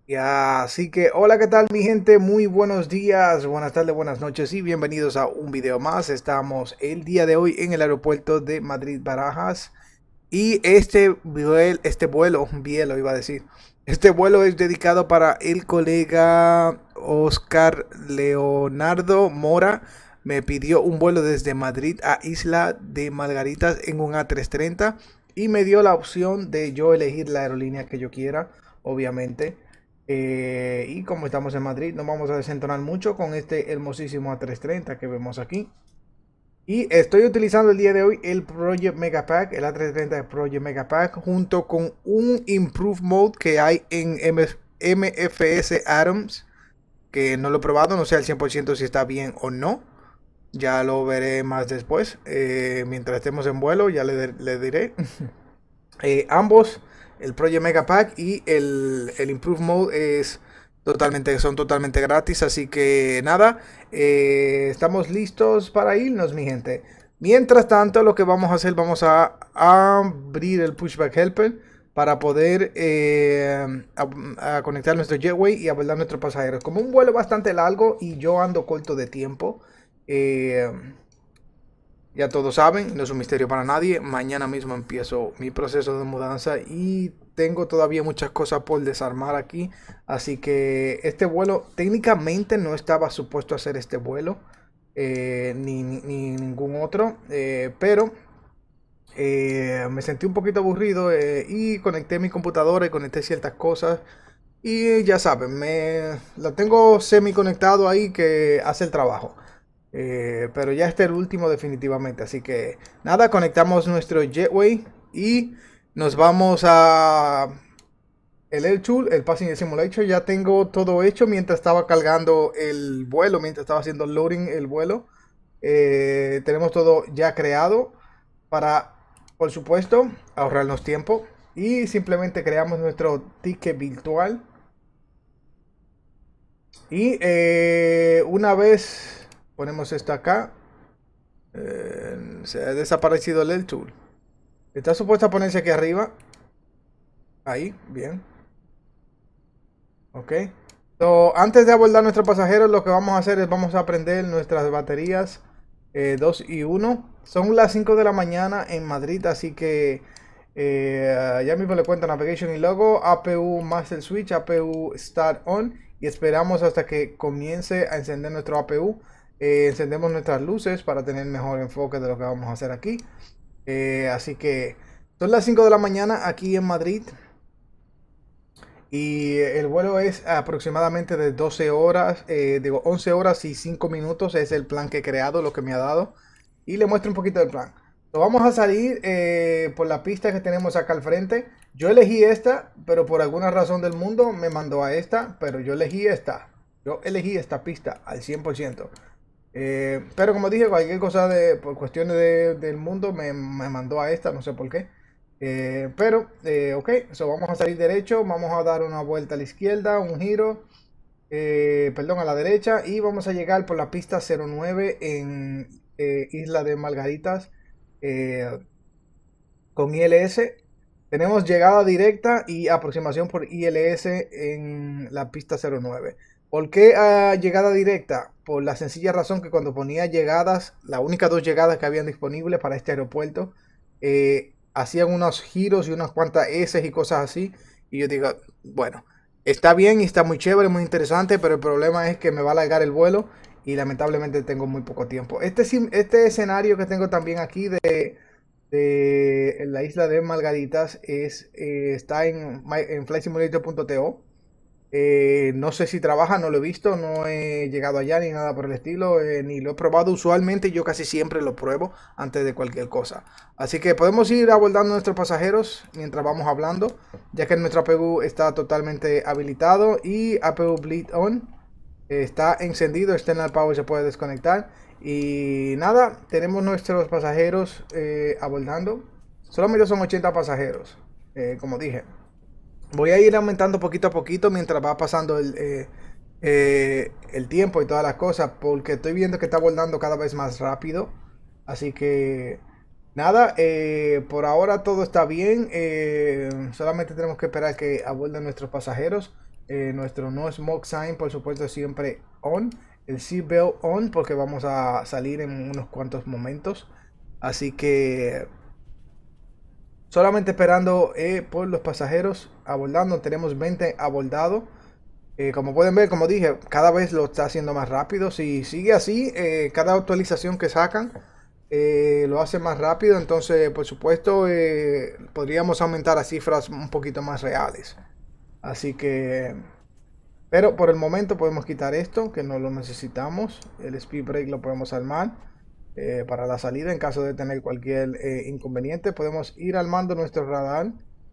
Ya, así que hola, ¿qué tal mi gente? Muy buenos días, buenas tardes, buenas noches y bienvenidos a un video más. Estamos el día de hoy en el aeropuerto de Madrid Barajas y vuelo iba a decir. Este vuelo es dedicado para el colega Oscar Leonardo Mora. Me pidió un vuelo desde Madrid a Isla de Margaritas en un A330 y me dio la opción de yo elegir la aerolínea que yo quiera, obviamente. Y como estamos en Madrid, no vamos a desentonar mucho con este hermosísimo A330 que vemos aquí. Y estoy utilizando el día de hoy el Project Mega Pack, el A330 de Project Mega Pack, junto con un Improve Mode que hay en MFS Atoms, que no lo he probado, no sé al 100% si está bien o no. Ya lo veré más después. Mientras estemos en vuelo, ya le diré. Ambos, el Project Mega Pack y el Improve Mode son totalmente gratis. Así que nada, estamos listos para irnos, mi gente. Mientras tanto, lo que vamos a hacer, vamos a abrir el Pushback Helper para poder a conectar nuestro Jetway y abordar nuestros pasajeros. Como un vuelo bastante largo y yo ando corto de tiempo, eh, ya todos saben, no es un misterio para nadie. Mañana mismo empiezo mi proceso de mudanza y tengo todavía muchas cosas por desarmar aquí. Así que este vuelo técnicamente no estaba supuesto a hacer este vuelo, ni ningún otro. Pero me sentí un poquito aburrido y conecté mi computadora y conecté ciertas cosas. Y ya saben, lo tengo semi conectado ahí que hace el trabajo. Pero ya este es el último definitivamente. Así que nada, conectamos nuestro Jetway y nos vamos a el Airtool, el Passenger Simulator. Ya tengo todo hecho mientras estaba cargando el vuelo, mientras estaba haciendo loading el vuelo. Tenemos todo ya creado para, por supuesto, ahorrarnos tiempo. Y simplemente creamos nuestro ticket virtual. Y una vez ponemos esto acá, se ha desaparecido el tool. Está supuesto a ponerse aquí arriba. Ahí, bien. Ok. So, antes de abordar nuestros pasajeros, lo que vamos a hacer es vamos a prender nuestras baterías 2 y 1. Son las 5 de la mañana en Madrid, así que ya mismo le cuento Navigation y Logo, APU Master Switch, APU Start On y esperamos hasta que comience a encender nuestro APU. Encendemos nuestras luces para tener mejor enfoque de lo que vamos a hacer aquí. Así que son las 5 de la mañana aquí en Madrid. Y el vuelo es aproximadamente de 12 horas, digo 11 horas y 5 minutos es el plan que he creado, lo que me ha dado. Y le muestro un poquito del plan. So, vamos a salir por la pista que tenemos acá al frente. Yo elegí esta, pero por alguna razón del mundo me mandó a esta, pero yo elegí esta. Yo elegí esta pista al 100%. Pero como dije, cualquier cosa por cuestiones del mundo me mandó a esta, no sé por qué. Ok, so vamos a salir derecho, vamos a dar una vuelta a la izquierda, un giro, perdón, a la derecha y vamos a llegar por la pista 09 en Isla de Margaritas eh, con ILS. Tenemos llegada directa y aproximación por ILS en la pista 09. ¿Por qué llegada directa? Por la sencilla razón que cuando ponía llegadas, las únicas dos llegadas que habían disponibles para este aeropuerto, hacían unos giros y unas cuantas S y cosas así. Y yo digo, bueno, está bien y está muy chévere, muy interesante, pero el problema es que me va a alargar el vuelo y lamentablemente tengo muy poco tiempo. Este escenario que tengo también aquí de la isla de Margaritas está en flightsimulator.to. No sé si trabaja, no lo he visto, no he llegado allá ni nada por el estilo, ni lo he probado. Usualmente yo casi siempre lo pruebo antes de cualquier cosa. Así que podemos ir abordando a nuestros pasajeros mientras vamos hablando, ya que nuestro APU está totalmente habilitado y APU Bleed On está encendido, External Power se puede desconectar. Y nada, tenemos nuestros pasajeros abordando. Solamente son 80 pasajeros, como dije. Voy a ir aumentando poquito a poquito mientras va pasando el tiempo y todas las cosas, porque estoy viendo que está abordando cada vez más rápido. Así que nada, por ahora todo está bien. Solamente tenemos que esperar que aborden nuestros pasajeros. Nuestro no smoke sign, por supuesto, siempre on. El seatbelt on porque vamos a salir en unos cuantos momentos. Así que solamente esperando por los pasajeros abordando. Tenemos 20 abordados. Como pueden ver, como dije, cada vez lo está haciendo más rápido. Si sigue así, cada actualización que sacan lo hace más rápido. Entonces, por supuesto, podríamos aumentar a cifras un poquito más reales. Así que, pero por el momento podemos quitar esto, que no lo necesitamos. El speed brake lo podemos armar para la salida en caso de tener cualquier inconveniente. Podemos ir armando nuestro radar.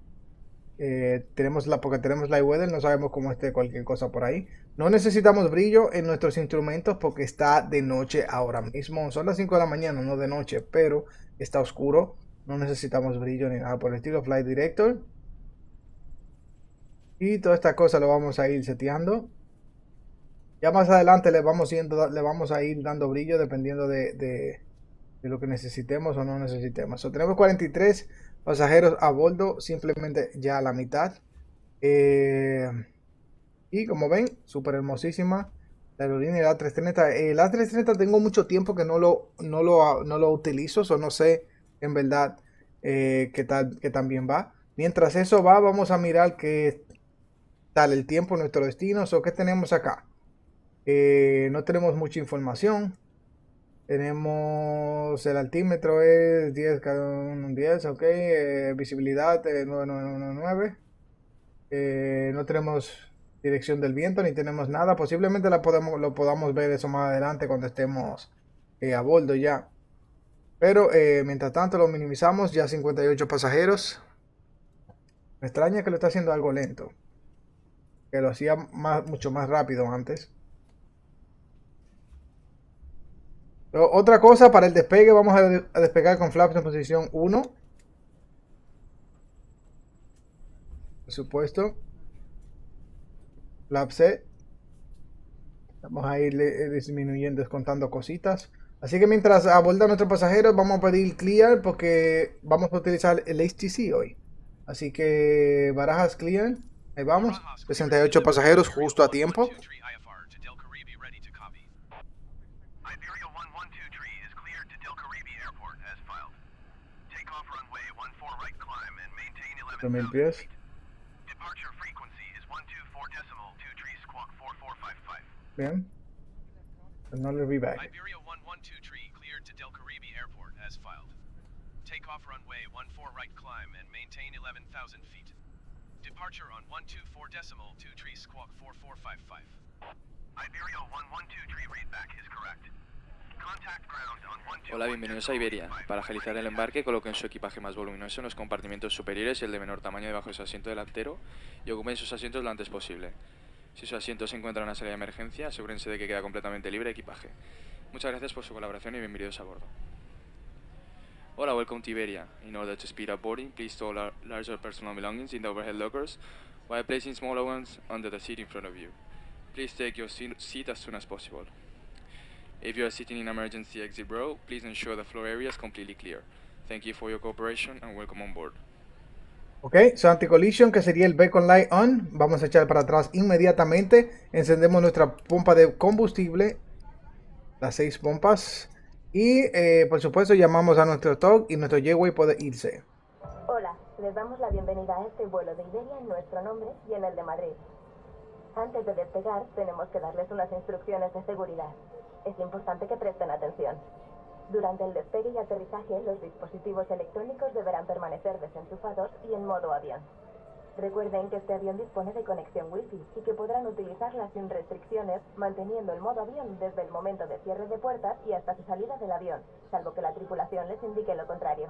Porque tenemos light weather, no sabemos cómo esté cualquier cosa por ahí. No necesitamos brillo en nuestros instrumentos porque está de noche ahora mismo. Son las 5 de la mañana, no de noche, pero está oscuro. No necesitamos brillo ni nada por el estilo. Flight Director. Y toda esta cosa lo vamos a ir seteando. Ya más adelante le vamos a ir dando brillo dependiendo de lo que necesitemos o no necesitemos. Tenemos 43 pasajeros a bordo, simplemente ya a la mitad. Y como ven, súper hermosísima la aerolínea, la A330. La A330 tengo mucho tiempo que no lo utilizo, o no sé en verdad qué tan bien va. Mientras eso va, vamos a mirar qué tal el tiempo en nuestro destino. ¿Qué tenemos acá? No tenemos mucha información. Tenemos el altímetro es 10, cada uno 10, ok. Visibilidad 9919. No tenemos dirección del viento ni tenemos nada. Posiblemente lo podamos ver eso más adelante cuando estemos a bordo ya. Pero mientras tanto lo minimizamos. Ya 58 pasajeros. Me extraña que lo está haciendo algo lento. Que lo hacía mucho más rápido antes. Otra cosa para el despegue, vamos a despegar con flaps en posición 1. Por supuesto. Flap set. Vamos a ir disminuyendo, descontando cositas. Así que mientras abordan nuestros pasajeros, vamos a pedir clear porque vamos a utilizar el HTC hoy. Así que barajas clear. Ahí vamos. 68 pasajeros justo a tiempo. Mil pies. Bien. Another reback. Iberia 1123 cleared to Del Caribe Airport as filed. Take off runway 14 right climb and maintain 11,000 feet. Departure on 124.23 squawk 4455. Iberia 1123 readback is correct. Contact ground on 124. Hola, bienvenidos a Iberia. Para agilizar el embarque, coloquen su equipaje más voluminoso en los compartimentos superiores y el de menor tamaño debajo de su asiento delantero y ocupen sus asientos lo antes posible. Si su asiento se encuentra en una salida de emergencia, asegúrense de que queda completamente libre de equipaje. Muchas gracias por su colaboración y bienvenidos a bordo. Hola, welcome to Iberia. In order to speed up boarding, please store larger personal belongings in the overhead lockers while placing smaller ones under the seat in front of you. Please take your seat as soon as possible. If you are sitting in emergency exit row, please ensure the floor area is completely clear. Thank you for your cooperation and welcome on board. Ok, anti-collision, que sería el beacon light on. Vamos a echar para atrás inmediatamente. Encendemos nuestra pompa de combustible. Las 6 pompas. Y por supuesto llamamos a nuestro TOG y nuestro J-Way puede irse. Hola, les damos la bienvenida a este vuelo de Iberia en nuestro nombre y en el de Madrid. Antes de despegar, tenemos que darles unas instrucciones de seguridad. Es importante que presten atención. Durante el despegue y aterrizaje, los dispositivos electrónicos deberán permanecer desenchufados y en modo avión. Recuerden que este avión dispone de conexión Wi-Fi y que podrán utilizarla sin restricciones, manteniendo el modo avión desde el momento de cierre de puertas y hasta su salida del avión, salvo que la tripulación les indique lo contrario.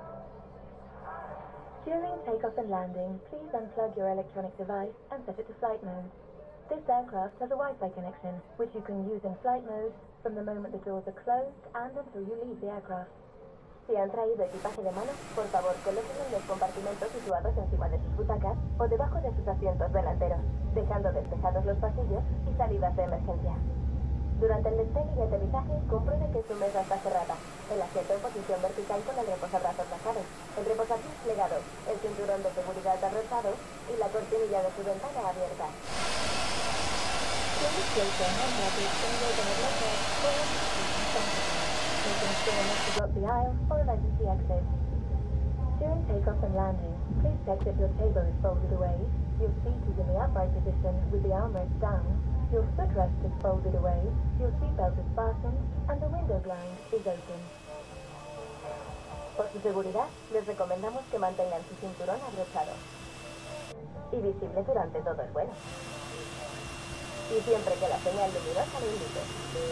During takeoff and landing, please unplug your electronic device and set it to flight mode. This aircraft has a Wi-Fi connection, which you can use in flight mode from the moment the doors are closed and until you leave the aircraft. Si han traído equipaje de mano, por favor colóquenlo en los compartimentos situados encima de sus butacas o debajo de sus asientos delanteros, dejando despejados los pasillos y salidas de emergencia. Durante el despegue y aterrizaje, compruebe que su mesa está cerrada. El asiento en posición vertical con el reposabrazos bajados, el reposapiés plegado, el cinturón de seguridad abrochado y la cortinilla de su ventana abierta. Please place your hand luggage in your overhead locker or in the seat center. Making sure not to block the aisle or emergency exit. During takeoff and landing, please check that your table is folded away, your seat is in the upright position with the armrest down, your footrest is folded away, your seatbelt is fastened, and the window blind is open. Por su seguridad, les recomendamos que mantengan su cinturón abrochado y visible durante todo el vuelo. Y siempre que la señal luminosa lo indique.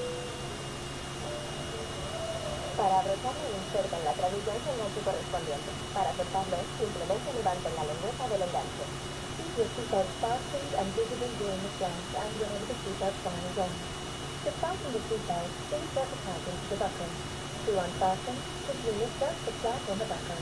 Para abrocharlo, inserten la traducción en el enganche correspondiente. Para soltarlo, simplemente levanten la lengüeta del enganche. Keep your seatbelt fastened and visible during the flight and whenever the seatbelt sign is on. To fasten the seatbelt, insert the tag into the buckle. To unfasten, simply lift up the flap on the buckle.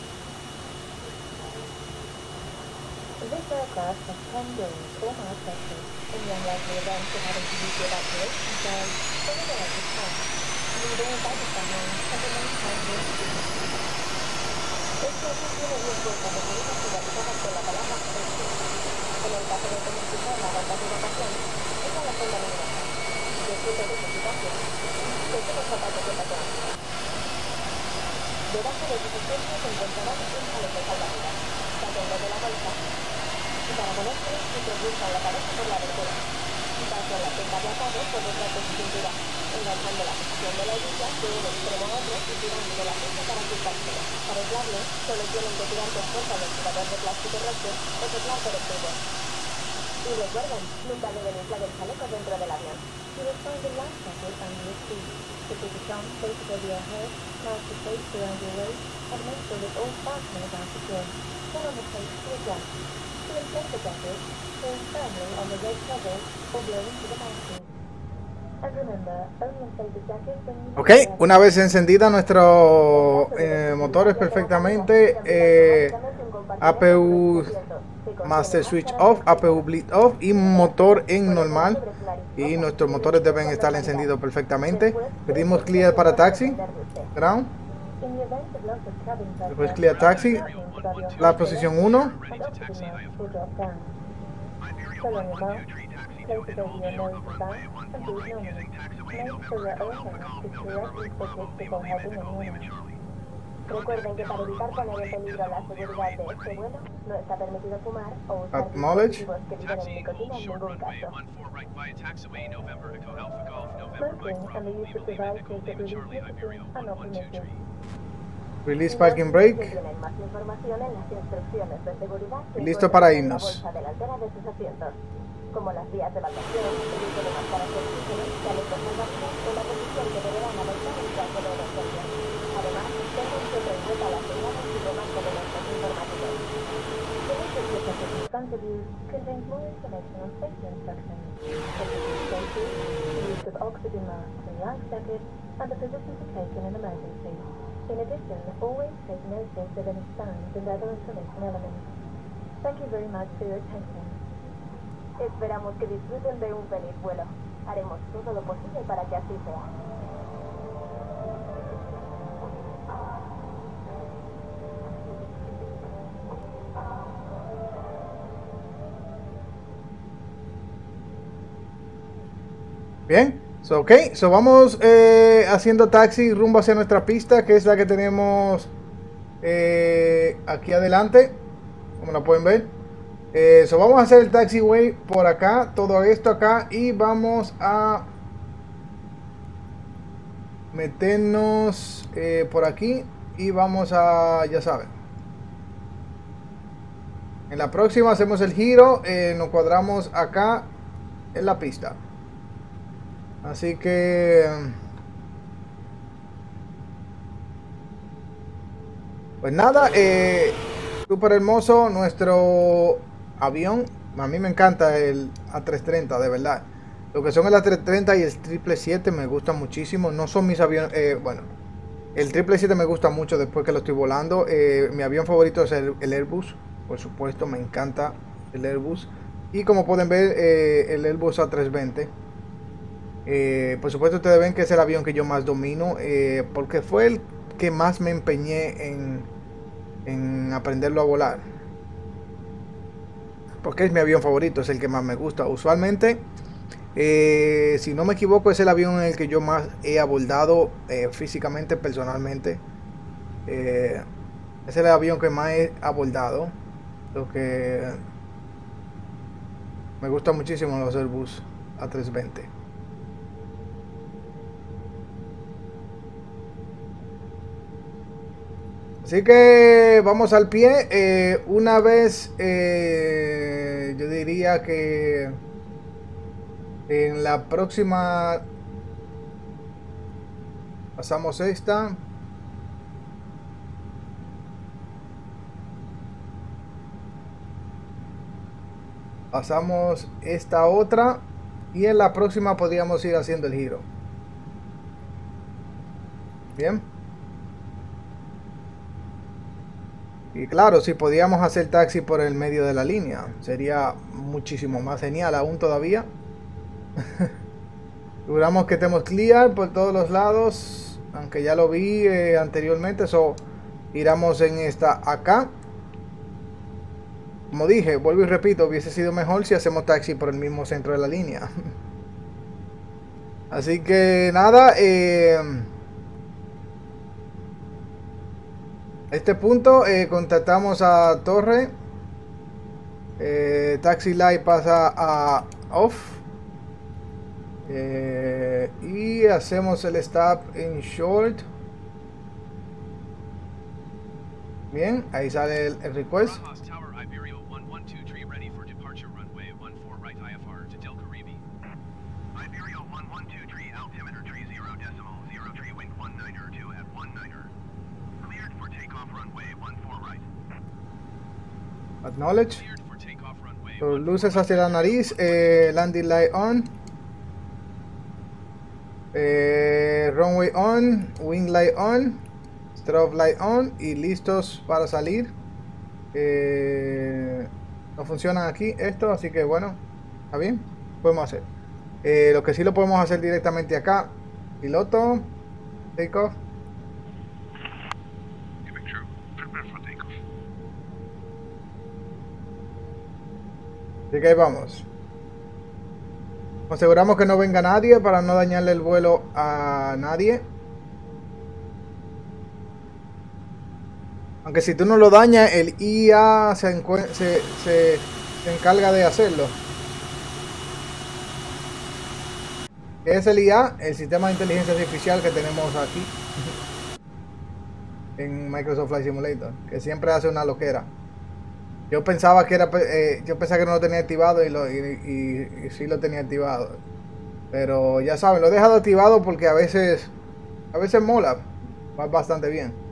This aircraft has 10 doors or more sections. In the unlikely event of having to use the evacuation flag, follow the exit path. Leave all baggage behind and remain calmly seated. Este es un riesgo cuando se usa privatizada con la palabra exit. En el caso de tener que usar la banda de evacuación, usa la sonda luminosa. Disfrute de su equipaje. Deje los zapatos de tacón. Debajo de sus asientos se encontrarán un chaleco salvavidas. Sáquenlo de la bolsa. Y para ponérselo, introduzcan la cabeza por la abertura. Pasen la cinta de atado por detrás de su cintura, enganchando la posición de la hebilla de un extremo a otro y tirando de la cinta para quitárselo. Para aislarlo, solo tienen que tirar con fuerza del jugador de plástico recto o soplar por el tubo. Y recuerden, nunca deben aislar el chaleco dentro del avión. You will find a life jacket under your seat. Put it on, place it over your head, mount the tape around your waist, and make sure that all fasteners are secure. Pull on the tape to adjust. To inflate the jacket, pull firmly on the red cover or blow into the mouthpiece. And remember, only inflate the jacket when you... Ok, una vez encendida nuestros motores perfectamente, APU Master Switch Off, APU Bleed Off y motor en normal. Y nuestros motores deben estar encendidos perfectamente. Pedimos clear para taxi, ground. Después clear taxi, la posición 1. Recuerden que para evitar poner en peligro la seguridad de este vuelo, no está permitido fumar o usar Acknowledge. dispositivos que liberen nicotina en ningún caso. Smoking and the use of devices that release nicotine are not permitted. Release parking brake. Tienen más información en las instrucciones de seguridad que Listo para encuentran en la irnos. bolsa delantera de sus asientos, como las vías de evacuación, el uso de máscaras de oxígeno, chalecos salvavidas o la posición que deberán adoptar en caso de emergencia. Además, tengan siempre en cuenta las señales y demás elementos informativos. The list of tickets in front of you contains more information on safety instructions, such as safety, the use of oxygen masks and life jackets, and the position to take in an emergency. In addition, always take notice of any signs and other information elements. Thank you very much for your attention. Esperamos que disfruten de un feliz vuelo. Haremos todo lo posible para que así sea. Bien, ok, vamos haciendo taxi rumbo hacia nuestra pista, que es la que tenemos aquí adelante, como la pueden ver. Vamos a hacer el taxiway por acá, todo esto acá, y vamos a meternos por aquí y vamos a, ya saben, en la próxima hacemos el giro, nos cuadramos acá en la pista. Así que pues nada, súper hermoso nuestro avión. A mí me encanta el A330, de verdad. Lo que son el A330 y el 777 me gustan muchísimo. No son mis aviones, bueno, el 777 me gusta mucho después que lo estoy volando. Mi avión favorito es el Airbus, por supuesto, me encanta el Airbus. Y como pueden ver, el Airbus A320. Por supuesto ustedes ven que es el avión que yo más domino, porque fue el que más me empeñé en aprenderlo a volar. Porque es mi avión favorito, es el que más me gusta. Usualmente, si no me equivoco, es el avión en el que yo más he abordado físicamente, personalmente. Es el avión que más he abordado. Lo que me gusta muchísimo los Airbus A320. Así que vamos al pie. Una vez, yo diría que en la próxima pasamos esta. Pasamos esta otra. Y en la próxima podríamos ir haciendo el giro. Bien. Y claro, si podíamos hacer taxi por el medio de la línea, sería muchísimo más genial aún todavía. Logramos que estemos clear por todos los lados, aunque ya lo vi anteriormente. Eso iremos en esta acá. Como dije, vuelvo y repito, hubiese sido mejor si hacemos taxi por el mismo centro de la línea. Así que nada, este punto contactamos a Torre. Taxi Light pasa a Off. Y hacemos el stop en Short. Bien, ahí sale el request. Bravos Tower Iberio 112 ready for departure runway 14 right IFR to Del Caribe. Iberio 112 altimeter 30 decimal 03 wind 192 at 19er. Cleared for takeoff runway 14 right. Acknowledge. Cleared for takeoff runway. So, luces hacia la nariz. Landing light on. Runway on. Wing light on. Strobe light on. Y listos para salir. No funcionan aquí esto, así que bueno, está bien, podemos hacer. Lo que sí lo podemos hacer directamente acá. Piloto, takeoff. Así que ahí vamos. Nos aseguramos que no venga nadie para no dañarle el vuelo a nadie. Aunque si tú no lo dañas, el IA se encarga de hacerlo. ¿Qué es el IA? El sistema de inteligencia artificial que tenemos aquí en Microsoft Flight Simulator, que siempre hace una loquera. Yo pensaba que era, yo pensaba que no lo tenía activado y sí lo tenía activado. Pero ya saben, lo he dejado activado porque a veces mola, va bastante bien.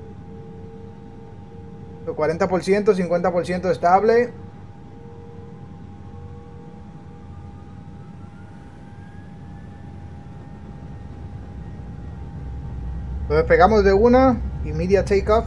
40%, 50% estable. Lo despegamos de una. Immediate takeoff.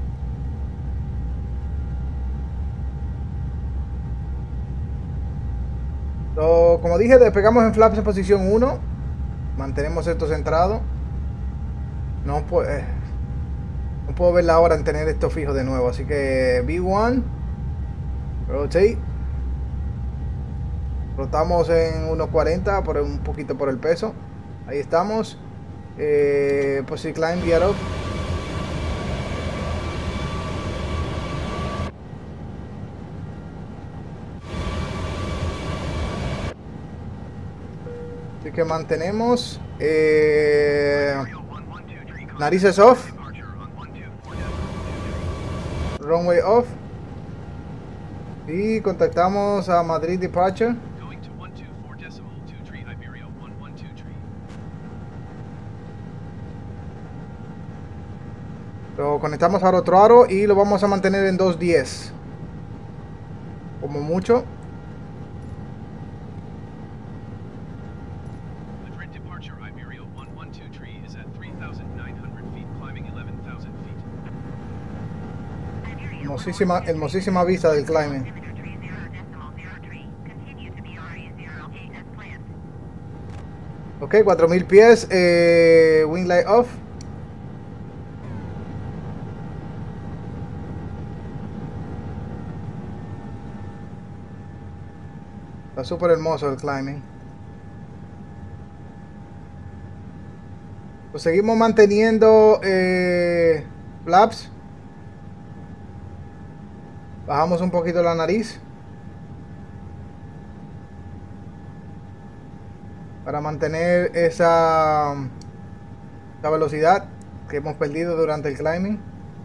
Como dije, despegamos en flaps en posición 1. Mantenemos esto centrado. No puedo ver la hora en tener esto fijo de nuevo. Así que V1. Rotate. Rotamos en 1.40 por un poquito por el peso. Ahí estamos. Position climb, gear up. Así que mantenemos. Narices off. Runway off. Y contactamos a Madrid Departure. Going to 124 decimal 23 Iberio 1123. Lo conectamos a otro aro y lo vamos a mantener en 210. Como mucho. Madrid departure Iberio 1123 is at 3,900 feet, climbing 11,000 feet. Hermosísima vista del climbing. Ok, 4000 pies. Wing light off. Está súper hermoso el climbing. Pues seguimos manteniendo flaps. Bajamos un poquito la nariz para mantener esa velocidad que hemos perdido durante el climbing.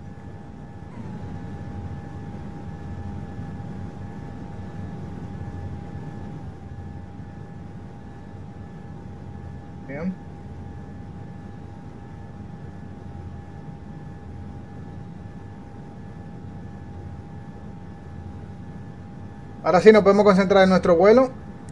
Bien. Ahora sí nos podemos concentrar en nuestro vuelo.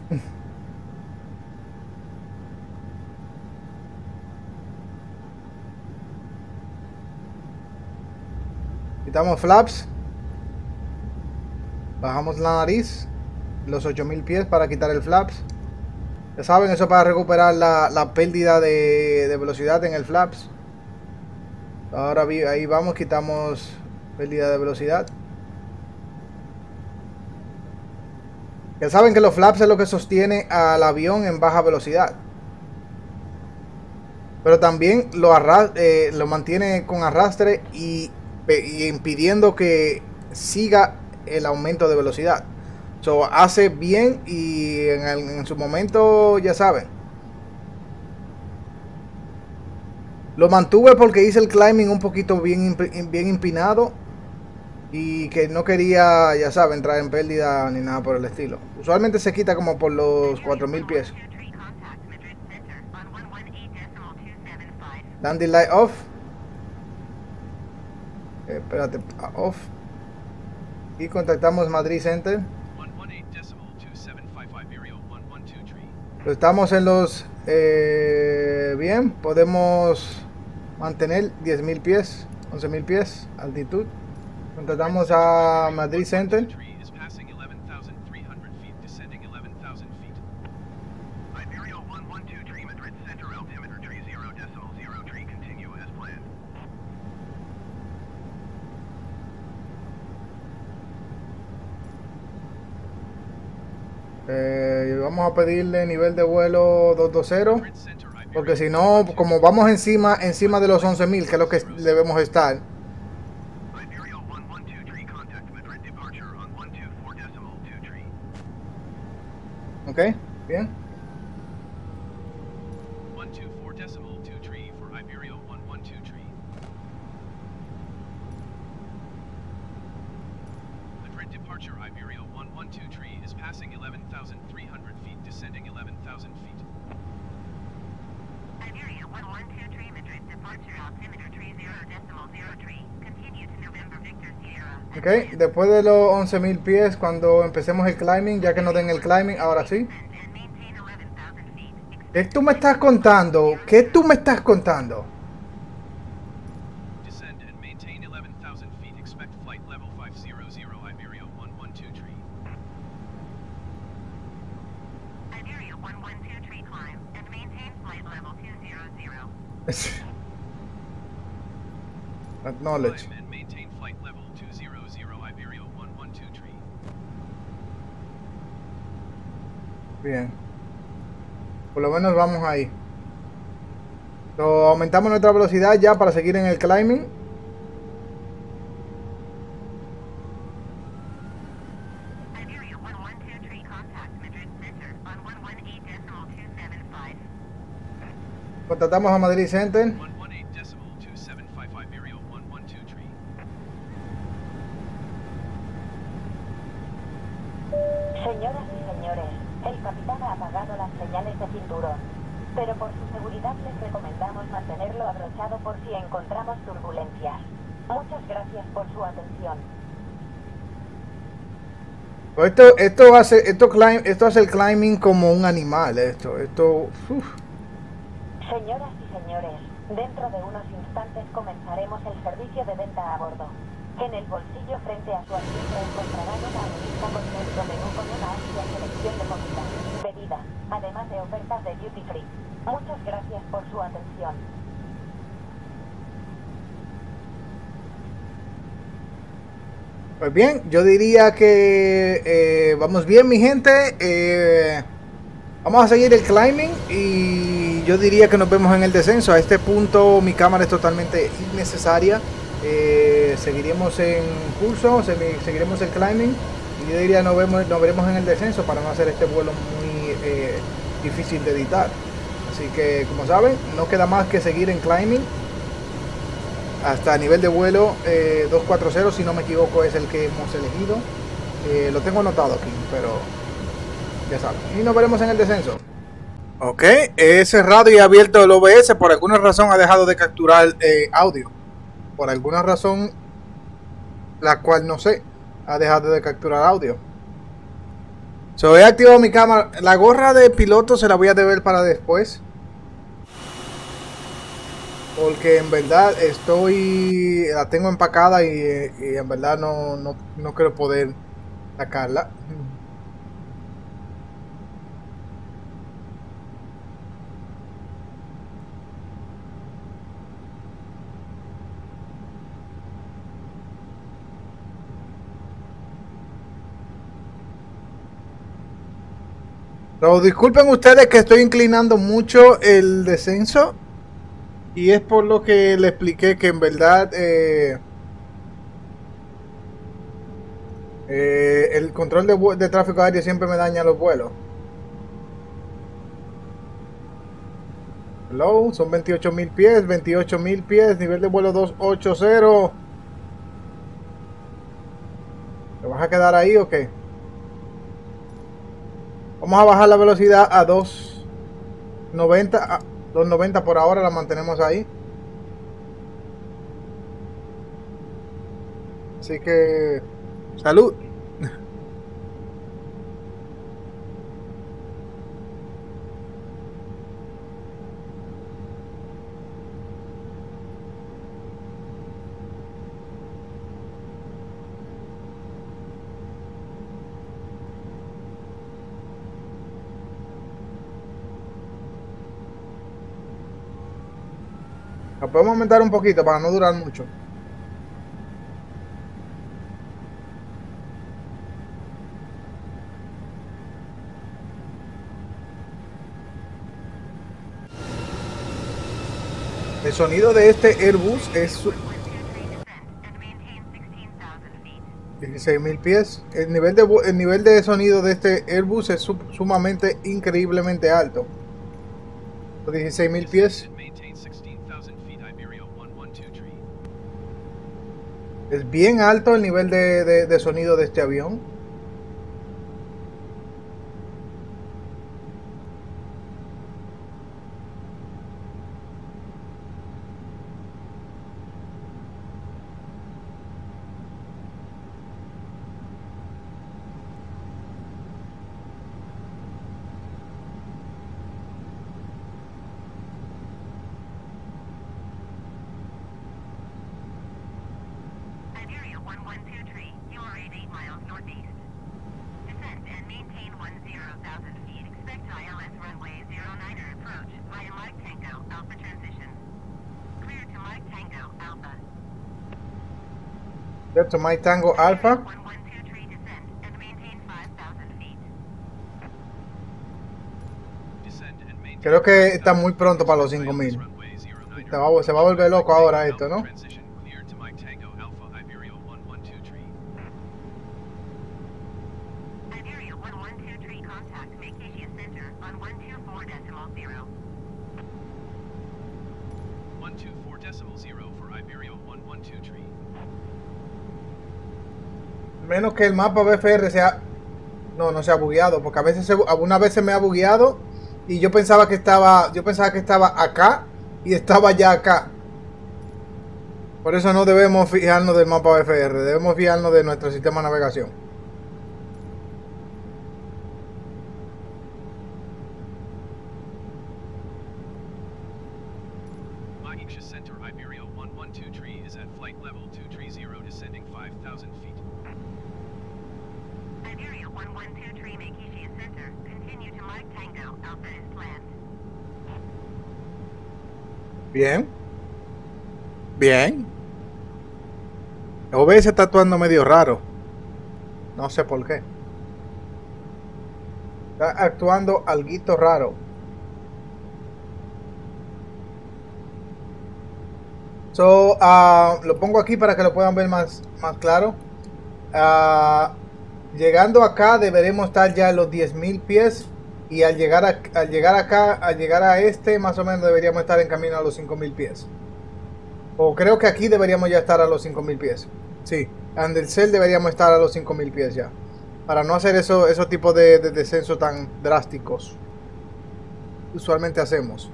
Quitamos flaps. Bajamos la nariz. Los 8000 pies para quitar el flaps. Ya saben, eso para recuperar la pérdida de velocidad en el flaps. Ahora ahí vamos, quitamos pérdida de velocidad. Ya saben que los flaps es lo que sostiene al avión en baja velocidad. Pero también lo mantiene con arrastre y impidiendo que siga el aumento de velocidad. So, hace bien y en su momento, ya saben. Lo mantuve porque hice el climbing un poquito bien empinado. Y que no quería, ya saben, entrar en pérdida ni nada por el estilo. Usualmente se quita como por los 4000 pies. Landing light off. Espérate, off. Y contactamos Madrid Center. Estamos en los... bien, podemos mantener 10.000 pies, 11.000 pies, altitud. Contactamos a Madrid Center. Vamos a pedirle nivel de vuelo 220, porque si no, como vamos encima de los 11.000, que es lo que debemos estar. Ok, bien. Ok, después de los 11.000 pies, cuando empecemos el climbing, ya que nos den el climbing, ahora sí. ¿Qué tú me estás contando? ¿Qué tú me estás contando? Acknowledge. Bien. Por lo menos vamos ahí. Aumentamos nuestra velocidad ya para seguir en el climbing. Contratamos a Madrid Center. Señoras y señores, el capitán ha apagado las señales de cinturón, pero por su seguridad les recomendamos mantenerlo abrochado por si encontramos turbulencias. Muchas gracias por su atención. Esto hace el climbing como un animal. Señoras y señores, dentro de unos instantes comenzaremos el servicio de venta a bordo. En el bolsillo frente a su asiento encontrarán una revista con nuestro menú con una amplia selección de comida, bebida, además de ofertas de duty free. Muchas gracias por su atención. Pues bien, yo diría que vamos bien, mi gente. Vamos a seguir el climbing y yo diría que nos vemos en el descenso. A este punto mi cámara es totalmente innecesaria. Seguiremos en curso, seguiremos el climbing y yo diría nos veremos en el descenso para no hacer este vuelo muy difícil de editar. Así que, como saben, no queda más que seguir en climbing hasta nivel de vuelo 240, si no me equivoco, es el que hemos elegido. Lo tengo anotado aquí, pero ya saben. Y nos veremos en el descenso. Ok, he cerrado y abierto el OBS. Por alguna razón ha dejado de capturar audio. Por alguna razón, la cual no sé, ha dejado de capturar audio. He activado mi cámara. La gorra de piloto se la voy a deber para después. Porque en verdad la tengo empacada y en verdad no quiero poder sacarla. Pero disculpen ustedes que estoy inclinando mucho el descenso. Y es por lo que le expliqué que en verdad el control de tráfico aéreo siempre me daña los vuelos. Hello, son 28.000 pies, 28.000 pies, nivel de vuelo 280. ¿Te vas a quedar ahí o qué? Vamos a bajar la velocidad a 290. 290 por ahora, la mantenemos ahí. Así que salud. Lo podemos aumentar un poquito para no durar mucho. El sonido de este Airbus es 16.000 pies. El nivel de sonido de este Airbus es sumamente increíblemente alto. 16.000 pies. Es bien alto el nivel de sonido de este avión. To Mike Tango Alpha. Creo que está muy pronto para los 5.000. Se va a volver loco ahora esto, ¿no? Menos que el mapa BFR sea... No se ha bugueado, porque a veces algunas veces me ha bugueado y yo pensaba que estaba acá y estaba ya acá. Por eso no debemos fijarnos del mapa BFR, debemos fijarnos de nuestro sistema de navegación. Bien, bien. OBS está actuando medio raro. No sé por qué. Está actuando alguito raro. So, lo pongo aquí para que lo puedan ver más claro. Llegando acá deberemos estar ya en los 10.000 pies. Y al llegar acá, al llegar a este, más o menos deberíamos estar en camino a los 5.000 pies. O creo que aquí deberíamos ya estar a los 5.000 pies. Sí, en el cel deberíamos estar a los 5.000 pies ya. Para no hacer esos tipos de descenso tan drásticos. Usualmente hacemos.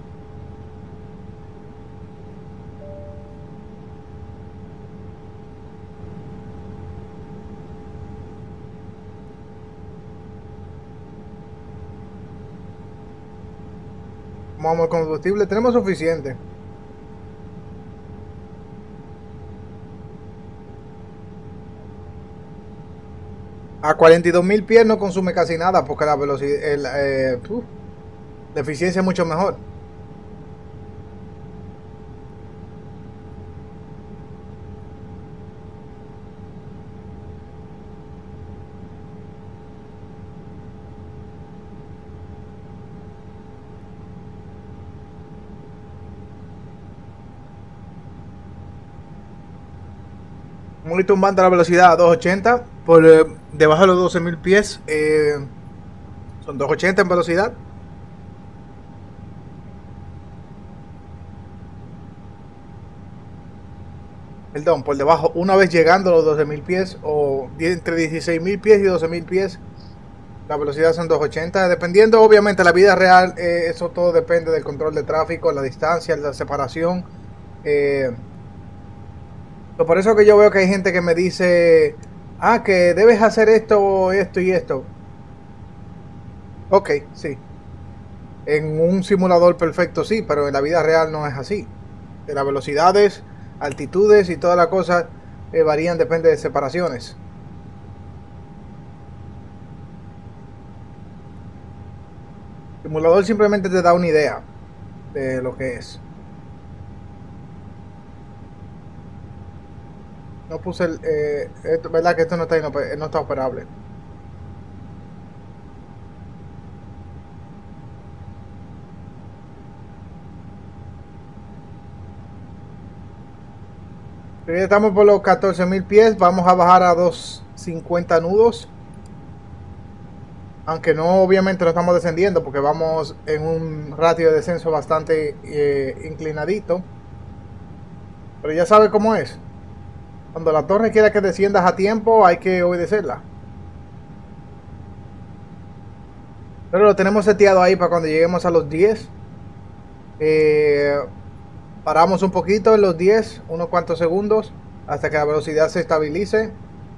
Vamos al combustible, tenemos suficiente. A 42.000 pies no consume casi nada porque la velocidad, la eficiencia es mucho mejor. Muy tumbante la velocidad a 280 por debajo de los 12.000 pies. Son 280 en velocidad. Perdón, por debajo, una vez llegando a los 12.000 pies o entre 16.000 pies y 12.000 pies, la velocidad son 280. Dependiendo, obviamente, la vida real, eso todo depende del control de tráfico, la distancia, la separación. Por eso que yo veo que hay gente que me dice, que debes hacer esto, esto y esto. Ok, sí. En un simulador perfecto sí, pero en la vida real no es así. De las velocidades, altitudes y todas las cosas varían, depende de separaciones. El simulador simplemente te da una idea de lo que es. No puse el... verdad que esto no está operable. Estamos por los 14.000 pies. Vamos a bajar a 250 nudos. Aunque no, obviamente no estamos descendiendo porque vamos en un ratio de descenso bastante inclinadito. Pero ya sabes cómo es. Cuando la torre quiera que desciendas a tiempo, hay que obedecerla. Pero lo tenemos seteado ahí para cuando lleguemos a los 10. Paramos un poquito en los 10, unos cuantos segundos, hasta que la velocidad se estabilice.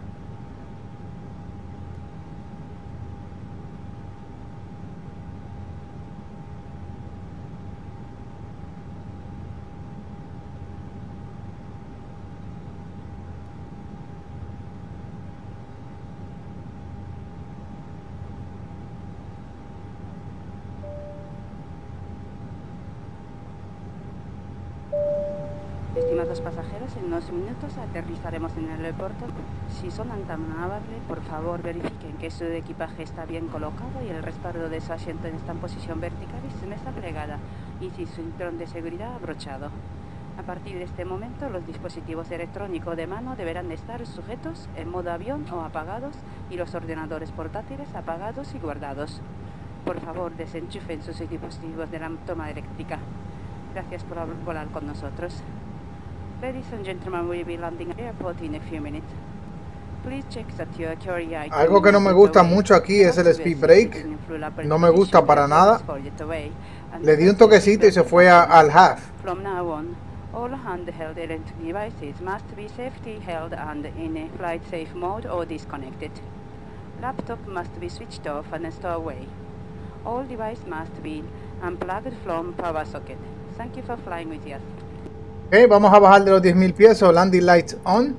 Estimados pasajeros, en unos minutos aterrizaremos en el aeropuerto. Si son tan amables, por favor verifiquen que su equipaje está bien colocado y el respaldo de su asiento está en posición vertical y su mesa plegada, y si su cinturón de seguridad abrochado. A partir de este momento, los dispositivos electrónicos de mano deberán estar sujetos en modo avión o apagados y los ordenadores portátiles apagados y guardados. Por favor, desenchufen sus dispositivos de la toma eléctrica. Gracias por volar con nosotros. Ladies and gentlemen, we'll be landing at the airport in a few minutes. Please check that your carry item. Algo que no me gusta mucho aquí es el speed brake. No me gusta para nada. Le di un toquecito y se fue al half. From now on, all handheld electronic devices must be safety held and in a flight safe mode or disconnected. Laptop must be switched off and stored away. All devices must be unplugged from power socket. Thank you for flying with us. Ok, vamos a bajar de los 10.000 pies o landing lights on.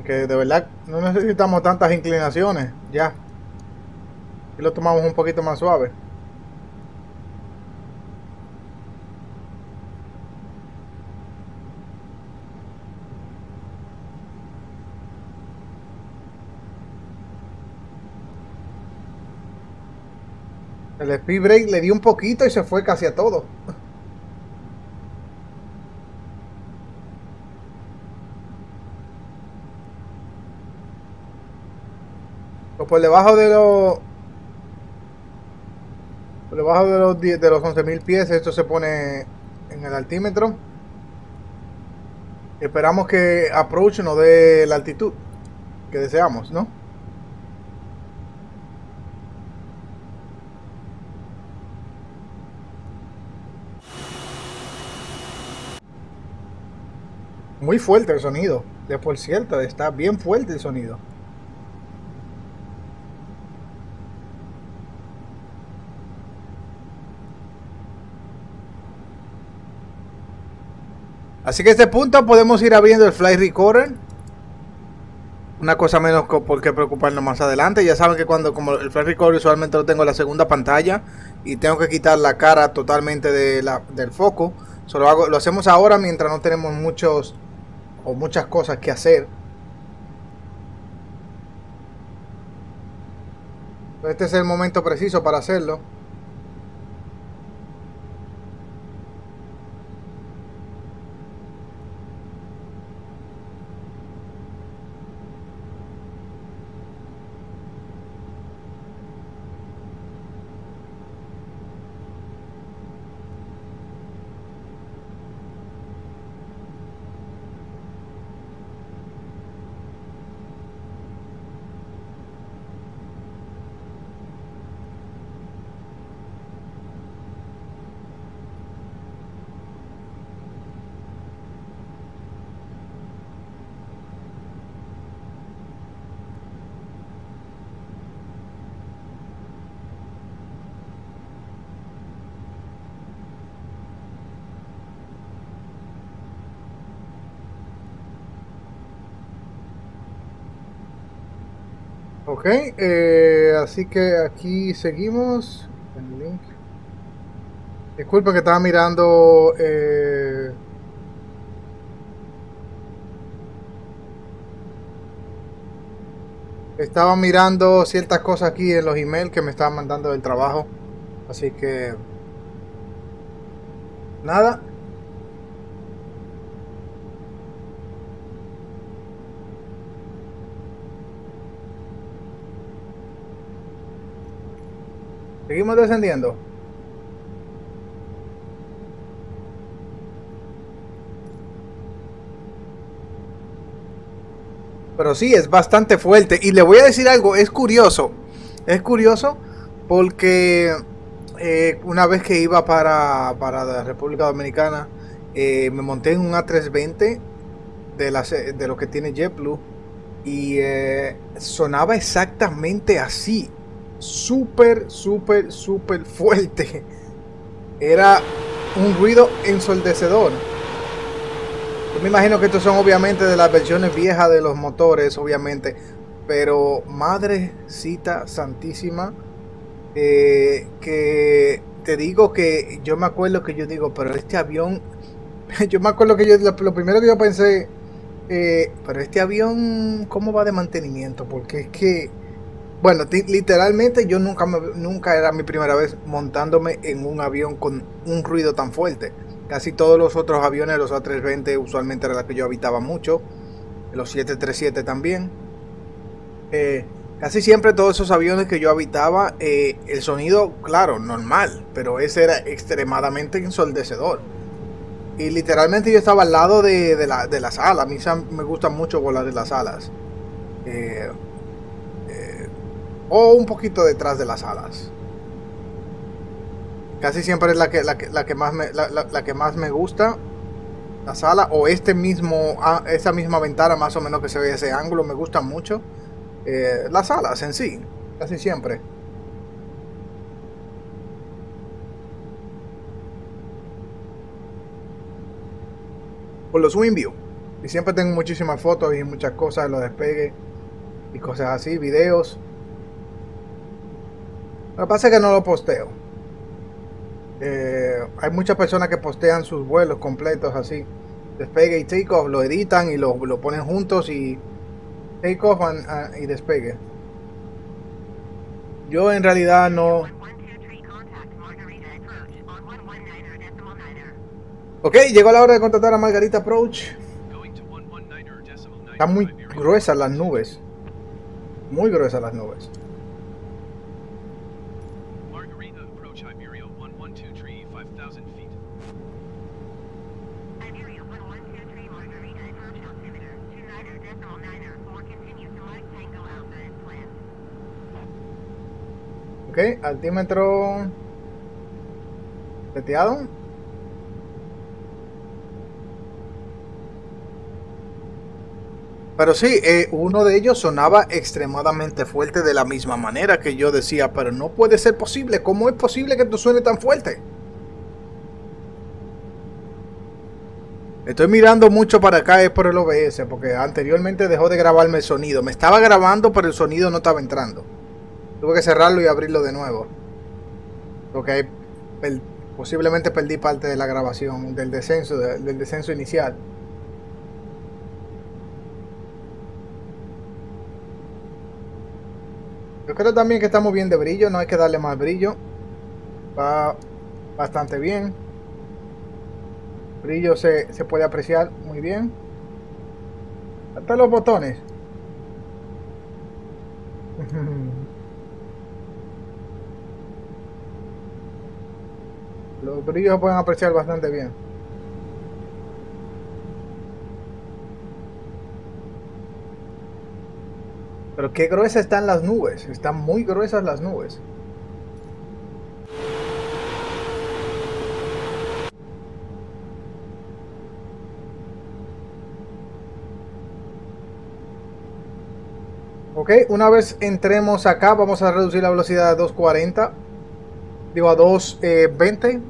porque de verdad no necesitamos tantas inclinaciones ya. Y lo tomamos un poquito más suave. El speed brake le dio un poquito y se fue casi a todo. Pues por debajo de los 11.000 pies, esto se pone en el altímetro. Esperamos que approach nos dé la altitud que deseamos, ¿no? Muy fuerte el sonido. De por cierto, está bien fuerte el sonido. Así que a este punto podemos ir abriendo el Flight Recorder. Una cosa menos por qué preocuparnos más adelante. Ya saben que como el Flight Recorder usualmente lo tengo en la segunda pantalla y tengo que quitar la cara totalmente del foco. Lo hacemos ahora mientras no tenemos muchas cosas que hacer. Este es el momento preciso para hacerlo. Ok, así que aquí seguimos. El link. Disculpen que estaba mirando. Estaba mirando ciertas cosas aquí en los emails que me estaban mandando del trabajo. Así que. Nada. Seguimos descendiendo. Pero sí, es bastante fuerte. Y le voy a decir algo, es curioso. Es curioso porque una vez que iba para la República Dominicana, me monté en un A320 de lo que tiene JetBlue. Y sonaba exactamente así. Súper fuerte. Era un ruido ensordecedor. Yo me imagino que estos son obviamente de las versiones viejas de los motores, obviamente. Pero madrecita santísima, que te digo que yo me acuerdo que yo digo, pero este avión, yo me acuerdo que lo primero que yo pensé, pero este avión, ¿cómo va de mantenimiento? Porque es que, bueno, literalmente yo nunca era mi primera vez montándome en un avión con un ruido tan fuerte. Casi todos los otros aviones, los A320 usualmente era la que yo habitaba mucho, los 737 también. Casi siempre todos esos aviones que yo habitaba, el sonido, claro, normal, pero ese era extremadamente ensordecedor. Y literalmente yo estaba al lado de las alas. A mí me gusta mucho volar de las alas. O un poquito detrás de las alas. Casi siempre es la que más me gusta. La sala o esa misma ventana más o menos que se ve ese ángulo me gusta mucho. Las alas en sí, casi siempre. Por los Windview. Y siempre tengo muchísimas fotos y muchas cosas de los despegues y cosas así, videos. Lo que pasa es que no lo posteo. Hay muchas personas que postean sus vuelos completos así. Despegue y takeoff, lo editan y lo ponen juntos y takeoff y despegue. Yo en realidad no. Ok, llegó la hora de contratar a Margarita Approach. Están muy gruesas las nubes. Muy gruesas las nubes. Margarita, approach Iberia 1123, 5,000 feet. Iberia 1123 Margarita, approach altimeter 29.9 or continue to Mike Tango Alpha as planned. Ok, altímetro seteado. Pero sí, uno de ellos sonaba extremadamente fuerte de la misma manera que yo decía, pero no puede ser posible. ¿Cómo es posible que tú suene tan fuerte? Estoy mirando mucho para acá, es por el OBS, porque anteriormente dejó de grabarme el sonido. Me estaba grabando, pero el sonido no estaba entrando. Tuve que cerrarlo y abrirlo de nuevo. Porque posiblemente perdí parte de la grabación, del descenso inicial. Yo creo también que estamos bien de brillo, no hay que darle más brillo. Va bastante bien. Brillo se puede apreciar muy bien. Hasta los botones. Los brillos se pueden apreciar bastante bien. Pero qué gruesas están las nubes. Están muy gruesas las nubes. Ok, una vez entremos acá, vamos a reducir la velocidad a 240. Digo a 220.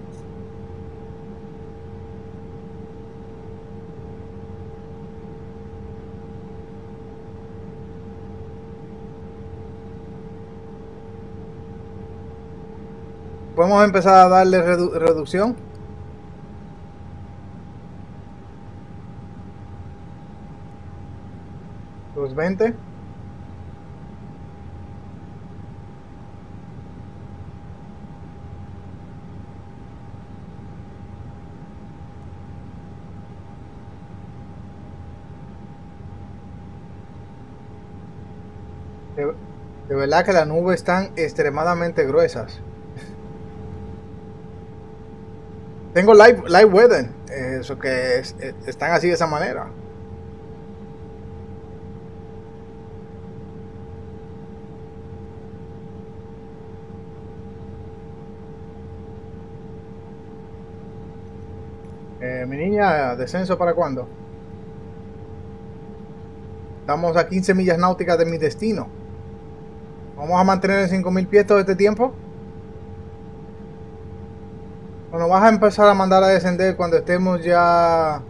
Podemos empezar a darle reducción. Los 20. De verdad que las nubes están extremadamente gruesas. Tengo live weather, eso que están así de esa manera. Mi niña, ¿descenso para cuándo? Estamos a 15 millas náuticas de mi destino. ¿Vamos a mantener en 5000 pies todo este tiempo? Bueno, vas a empezar a mandar a descender cuando estemos ya...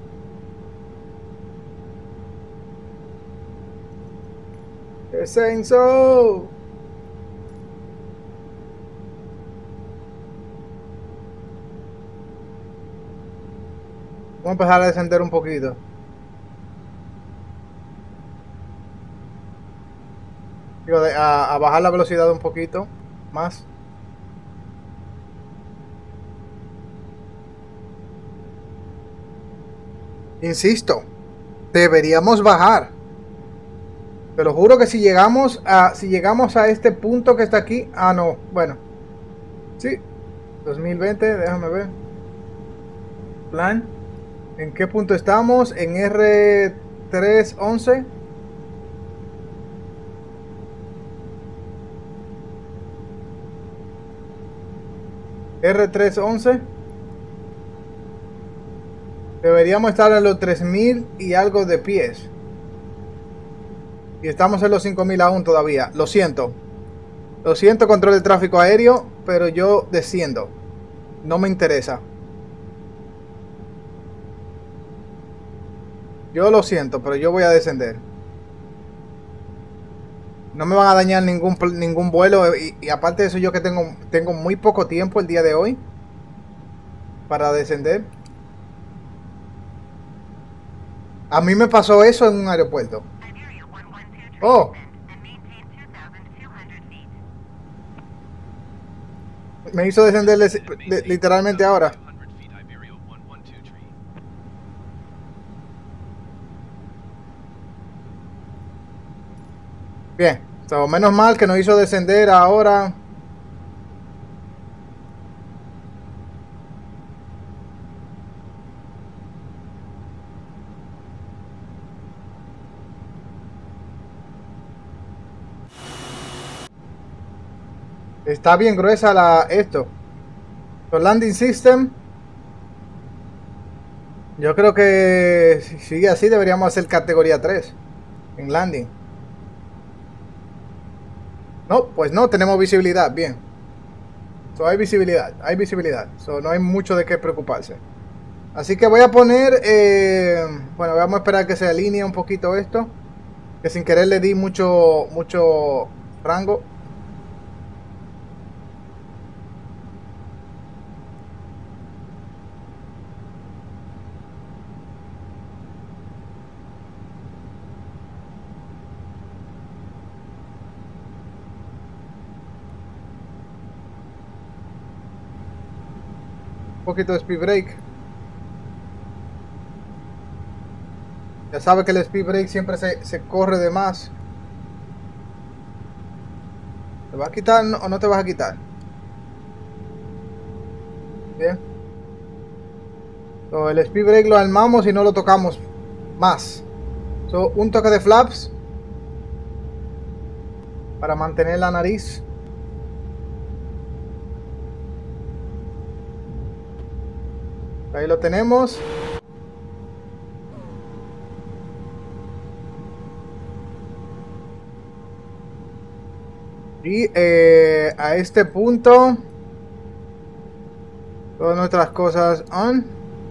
¡Descenso! Vamos a empezar a descender un poquito. Digo, a bajar la velocidad un poquito más. Insisto, deberíamos bajar. Te lo juro que si llegamos a este punto que está aquí, no, bueno, sí, 2020, déjame ver. Plan, ¿en qué punto estamos? En R311. R311. Deberíamos estar en los 3000 y algo de pies. Y estamos en los 5000 aún todavía. Lo siento. Lo siento, control de tráfico aéreo, pero yo desciendo. No me interesa. Yo lo siento, pero yo voy a descender. No me van a dañar ningún vuelo. Y aparte de eso, yo que tengo muy poco tiempo el día de hoy para descender. A mí me pasó eso en un aeropuerto. Iberia 112 Oh, and maintain 2,200 feet. me hizo descender Maintain literalmente ahora. 200 feet Iberia 112 tree. Bien, so, menos mal que nos hizo descender ahora. Está bien gruesa esto. Los landing system. Yo creo que si sigue así deberíamos hacer categoría 3 en landing. No, pues no, tenemos visibilidad, bien. So, hay visibilidad, So, no hay mucho de qué preocuparse. Así que voy a poner, bueno, vamos a esperar que se alinee un poquito esto. Que sin querer le di mucho rango. Un poquito de speed brake. Ya sabe que el speed brake siempre se corre de más. ¿Te vas a quitar o no te vas a quitar? Bien. So, el speed brake lo armamos y no lo tocamos más. So, un toque de flaps para mantener la nariz. Ahí lo tenemos. Y a este punto todas nuestras cosas on.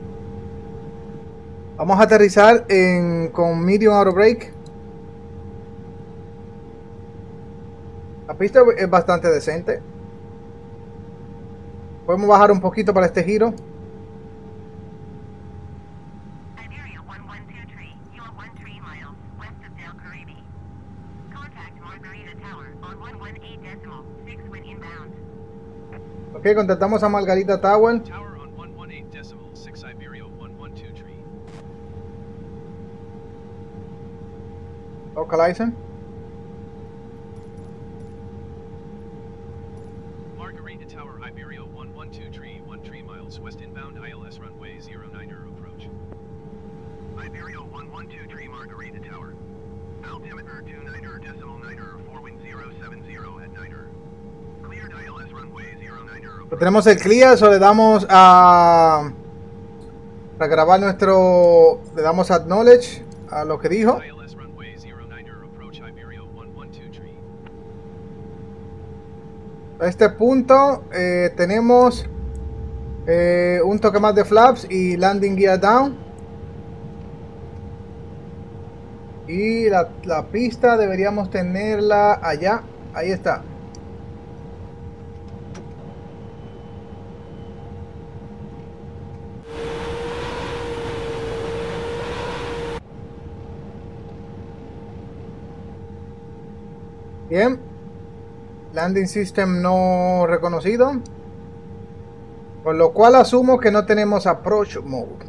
Vamos a aterrizar con medium auto brake. La pista es bastante decente. Podemos bajar un poquito para este giro. Iberia 112 tree, you are 13 miles west of Del Caribe. Contact Margarita Tower on 118.6 when inbound. Ok, contactamos a Margarita Tower. Tower on 118.6 Iberia 112 tree. Localizer. Margarita Tower Iberia 112 tree 13 miles west inbound ILS runway 09er approach. Iberia 112 tree Margarita Tower. Altimeter 29er decimal 9er 4 070 at 9er. Cleared ILS runway 09er approach. Pues tenemos el clear, so le damos a para grabar nuestro, le damos acknowledge a lo que dijo. ILS runway 09er approach Iberia 112 tree. A este punto tenemos un toque más de flaps y landing gear down. Y la pista deberíamos tenerla allá. Ahí está. Bien. Landing system no reconocido. Por lo cual asumo que no tenemos approach mode.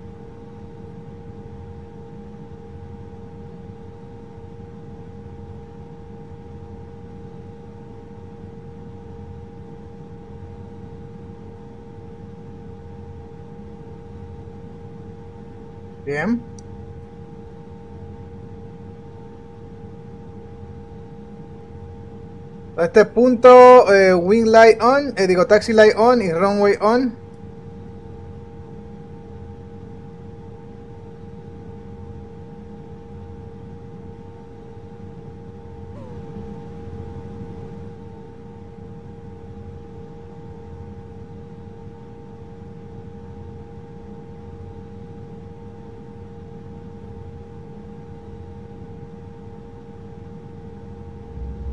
Bien. A este punto, wing light on, digo taxi light on y runway on.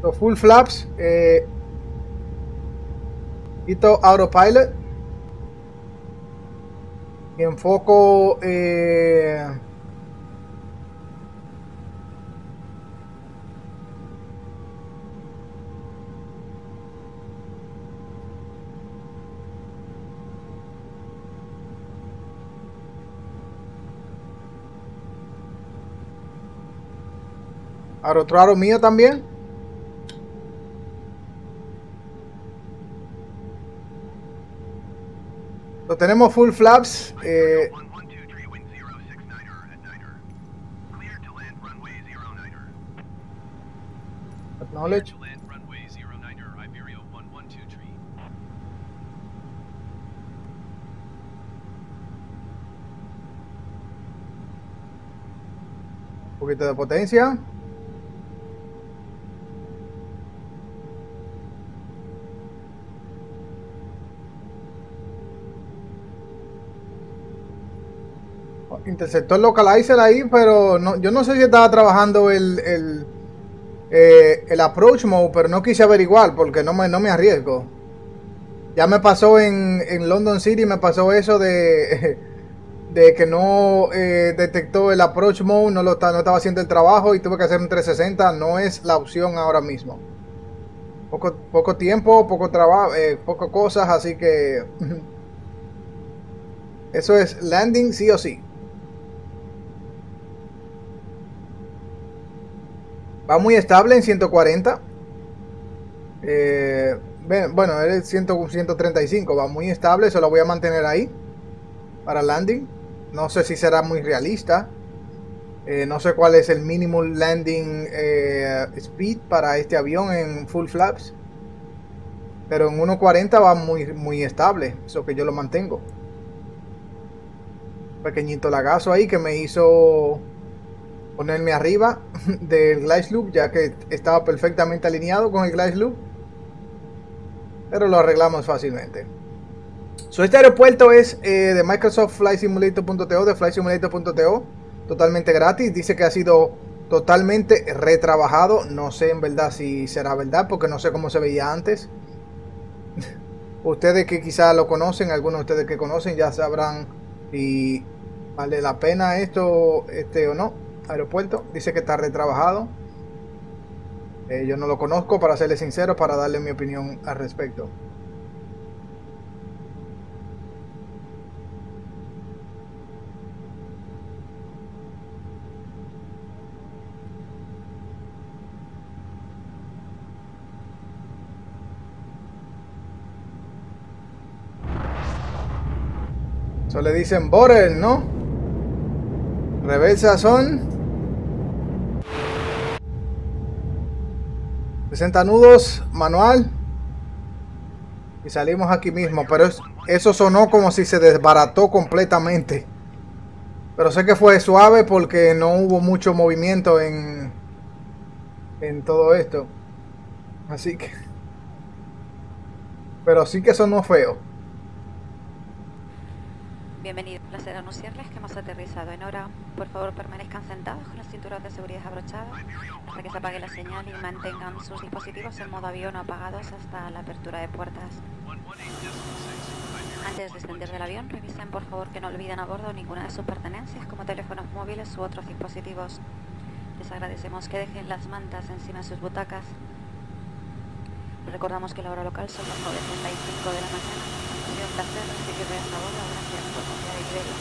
Los full flaps. Quito autopilot. Y enfoco. Otro aro mío también. Lo tenemos full flaps. 1123 wind 069er at Niner. Cleared to land runway 09er. Acknowledge. To land runway 09er Iberia 1123. Un poquito de potencia. Interceptor localizer ahí, pero no, yo no sé si estaba trabajando el approach mode, pero no quise averiguar porque no me arriesgo. Ya me pasó en London City, me pasó eso de que no detectó el approach mode, no estaba haciendo el trabajo y tuve que hacer un 360. No es la opción ahora mismo. Poco tiempo, poco trabajo, poco cosas, así que eso es landing sí o sí. Va muy estable en 140. Bueno, es 135. Va muy estable. Se lo voy a mantener ahí para landing. No sé si será muy realista. No sé cuál es el minimum landing speed para este avión en full flaps. Pero en 1.40 va muy estable. Eso que yo lo mantengo. Pequeñito lagazo ahí que me hizo ponerme arriba del glide loop, ya que estaba perfectamente alineado con el glide loop, pero lo arreglamos fácilmente. Este aeropuerto es de Microsoft Flight Simulator.to, de flightsimulator.to, totalmente gratis. Dice que ha sido totalmente retrabajado. No sé en verdad si será verdad, porque no sé cómo se veía antes. Ustedes que quizás lo conocen, algunos de ustedes que conocen ya sabrán si vale la pena esto o no. Aeropuerto, dice que está retrabajado. Yo no lo conozco, para serles sincero, para darle mi opinión al respecto. Eso le dicen border, ¿no? Reversa son 60 nudos, manual. Y salimos aquí mismo. Pero eso sonó como si se desbarató completamente. Pero sé que fue suave porque no hubo mucho movimiento en todo esto. Así que... Pero sí que sonó feo. Bienvenido, un placer anunciarles que hemos aterrizado en hora. Por favor, permanezcan sentados con los cinturones de seguridad abrochados hasta que se apague la señal y mantengan sus dispositivos en modo avión apagados hasta la apertura de puertas. Antes de descender del avión, revisen por favor que no olviden a bordo ninguna de sus pertenencias como teléfonos móviles u otros dispositivos. Les agradecemos que dejen las mantas encima de sus butacas. Recordamos que la hora local son las 9:35 de la mañana. Ha sido un placer recibirles a bordo. Gracias por confiar en Iberia.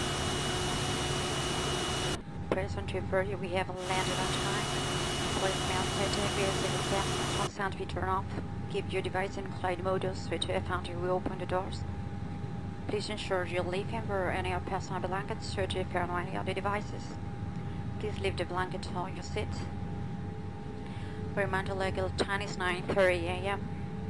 Present to Iberia, we have landed on time. Please mount to Iberia single on sound feed turn off. Keep your device in flight mode. Switch to F until we open the doors. Please ensure you leave amber any of personal blankets search if there are any other devices. Please leave the blanket on your seat. Remounted legal time is 9:30 a.m.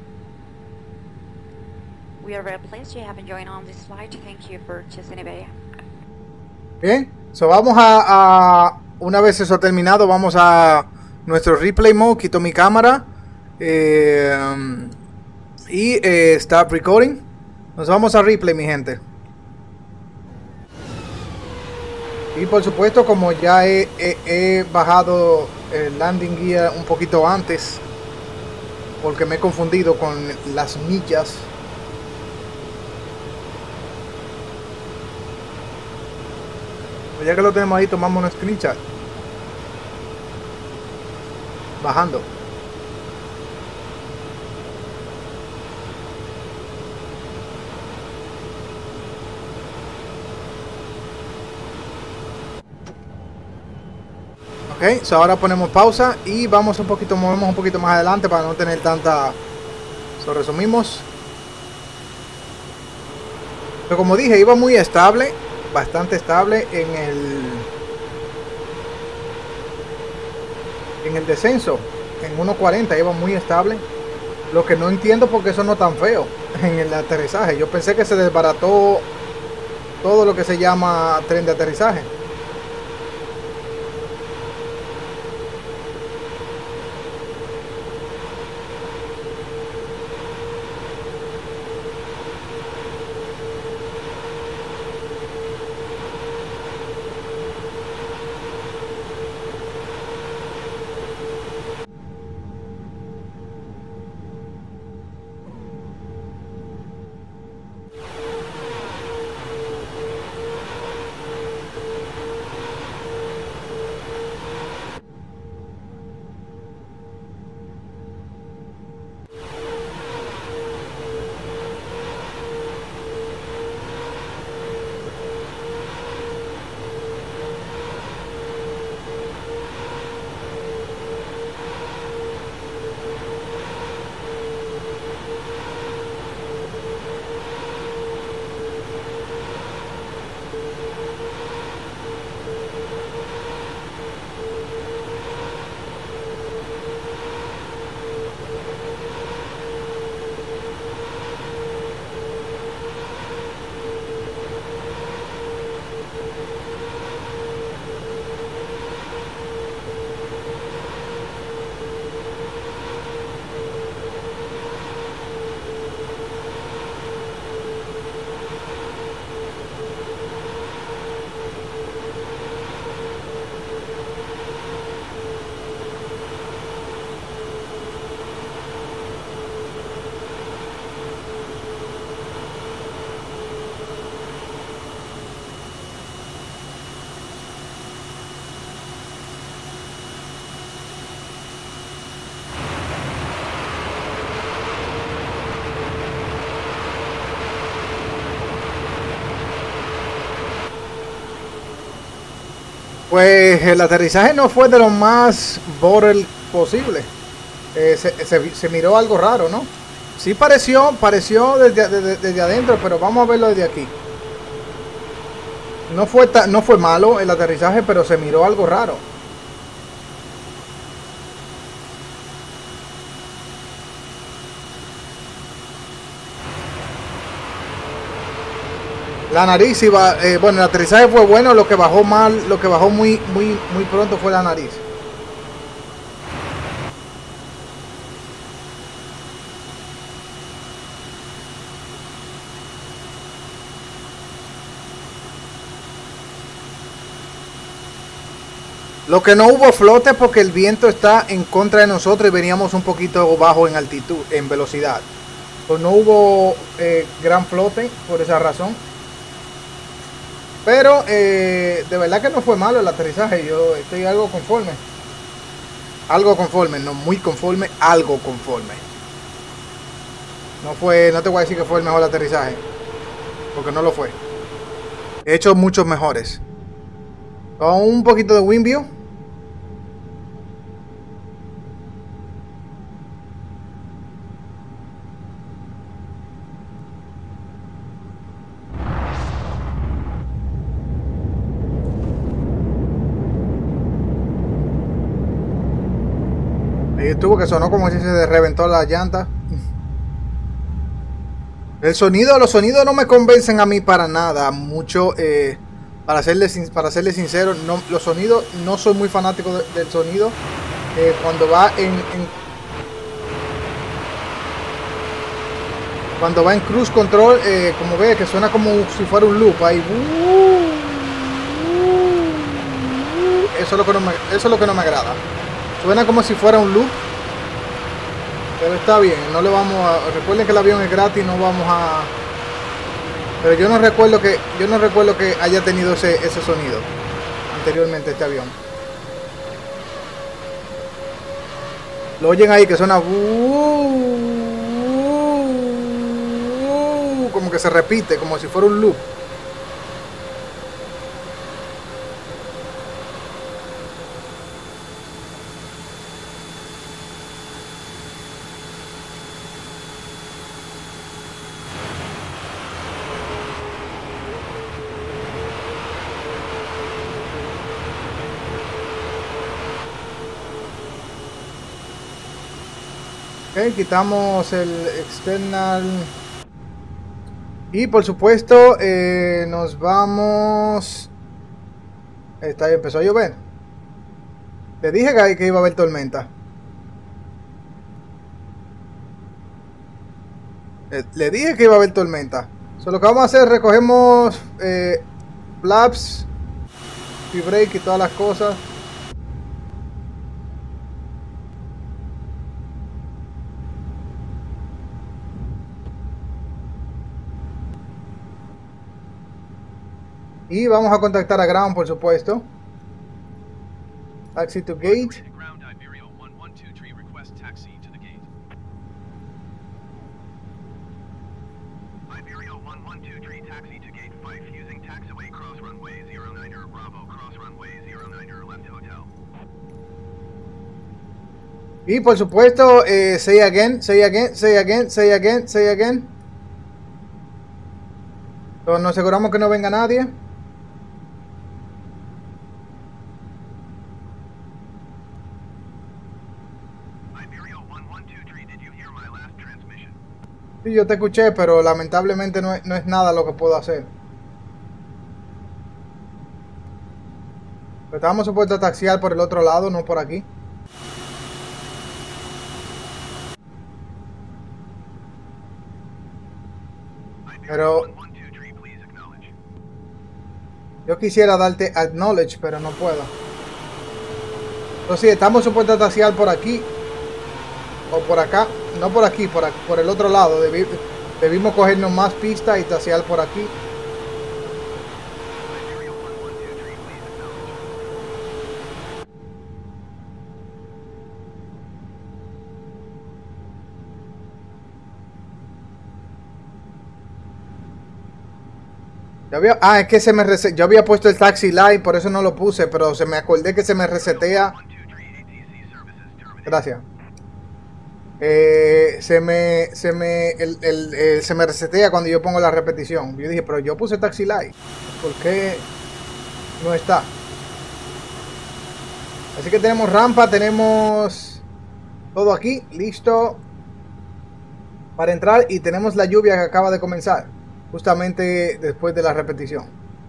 We are very pleased you have joined on this flight. Thank you for choosing Iberia. Bien, vamos a una vez eso terminado, vamos a nuestro replay mode. Quito mi cámara y stop recording. Nos vamos a replay, mi gente. Y por supuesto, como ya he bajado el landing gear un poquito antes porque me he confundido con las millas. Pues ya que lo tenemos ahí, tomamos un screenshot. Bajando. Ok, so ahora ponemos pausa y vamos un poquito, movemos un poquito más adelante para no tener tanta. So resumimos. Pero como dije, iba muy estable, bastante estable en el descenso. En 1.40 iba muy estable. Lo que no entiendo porque eso no es tan feo en el aterrizaje. Yo pensé que se desbarató todo lo que se llama tren de aterrizaje. Pues el aterrizaje no fue de lo más border posible. Se miró algo raro, ¿no? Sí pareció desde adentro, pero vamos a verlo desde aquí. No fue malo el aterrizaje, pero se miró algo raro. La nariz iba, bueno, el aterrizaje fue bueno, lo que bajó mal, lo que bajó muy pronto fue la nariz. Lo que no hubo flote porque el viento está en contra de nosotros y veníamos un poquito bajo en altitud, en velocidad. Pues no hubo gran flote por esa razón. Pero de verdad que no fue malo el aterrizaje. Yo estoy algo conforme. Algo conforme, no muy conforme, algo conforme. No te voy a decir que fue el mejor aterrizaje, porque no lo fue. He hecho muchos mejores. Con un poquito de wind view. Ahí estuvo que sonó como si se reventó la llanta. Los sonidos no me convencen a mí para nada. Mucho, para serles sincero, no, los sonidos, no soy muy fanático del sonido. Cuando va en cruise control, como ve que suena como si fuera un loop ahí. Eso es lo que no me agrada. Suena como si fuera un loop. Pero está bien, no le vamos a... Recuerden que el avión es gratis, no vamos a... Pero yo no recuerdo que haya tenido ese sonido anteriormente este avión. Lo oyen ahí que suena como que se repite, como si fuera un loop. Ok, quitamos el external. Y por supuesto, nos vamos. Está ahí, empezó a llover. Le dije que iba a haber tormenta. Le dije que iba a haber tormenta. So, lo que vamos a hacer, recogemos flaps, brake y todas las cosas. Y vamos a contactar a ground, por supuesto. Taxi to gate. Marguerita Ground Iberia 1123 request taxi to the gate. Iberia 1123, taxi to gate 5 using taxiway cross runway 09er Bravo cross runway 09er left hotel. Y por supuesto, say again, say again, say again, say again, say again. Entonces nos aseguramos que no venga nadie. Iberia 1123, did you hear my last transmission? Sí, yo te escuché, pero lamentablemente no es nada lo que puedo hacer. Pero estábamos supuestos a taxiar por el otro lado, no por aquí. Pero yo quisiera darte acknowledge, pero no puedo. Entonces sí, estamos supuestos a taxiar por aquí o por acá, no por aquí, por el otro lado. Debimos cogernos más pistas y taxiar por aquí. Es que yo había puesto el taxi light, por eso no lo puse, pero se me acordé que se me resetea. Gracias. Se me resetea cuando yo pongo la repetición. Yo dije, pero yo puse taxi light, ¿por qué no está? Así que tenemos rampa, tenemos todo aquí listo para entrar y tenemos la lluvia que acaba de comenzar justamente después de la repetición.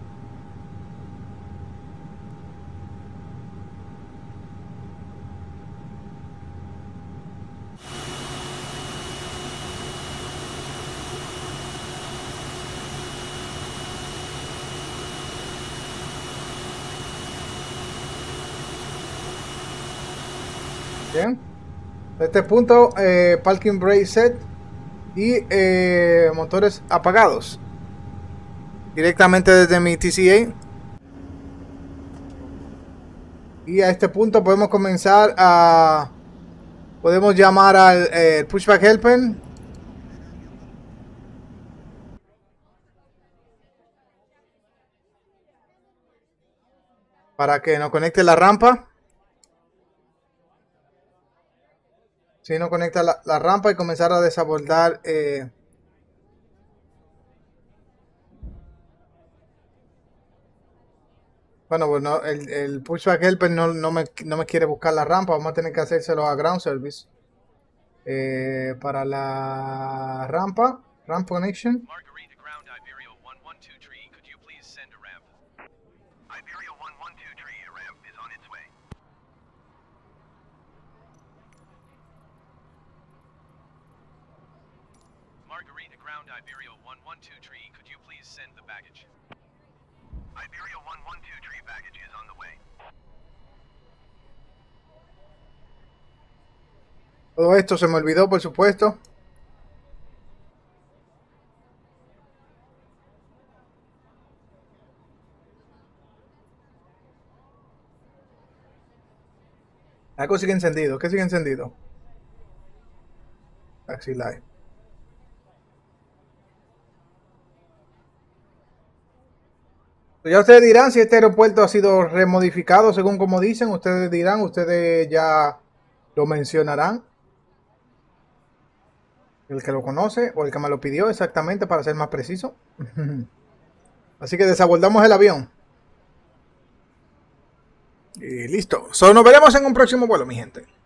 Bien, a este punto parking brake set y motores apagados directamente desde mi TCA. Y a este punto podemos comenzar podemos llamar al pushback helper para que nos conecte la rampa. Si no conecta la rampa y comenzar a desabordar bueno, pues no, el pushback helper no me quiere buscar la rampa. Vamos a tener que hacérselo a ground service para la ramp connection. Marguerita Ground Iberia 1123, could you please send a ramp? Iberia 1123, a ramp is on its way. Marguerita Ground Iberia 1123, could you please send the baggage? Iberia 1123, baggage is on the way. Todo esto se me olvidó, por supuesto. Algo sigue encendido. ¿Qué sigue encendido? Taxi Live. Ya ustedes dirán si este aeropuerto ha sido remodificado según como dicen. Ustedes dirán, ustedes ya lo mencionarán. El que lo conoce o el que me lo pidió exactamente para ser más preciso. Así que desabordamos el avión. Y listo. Solo nos veremos en un próximo vuelo, mi gente.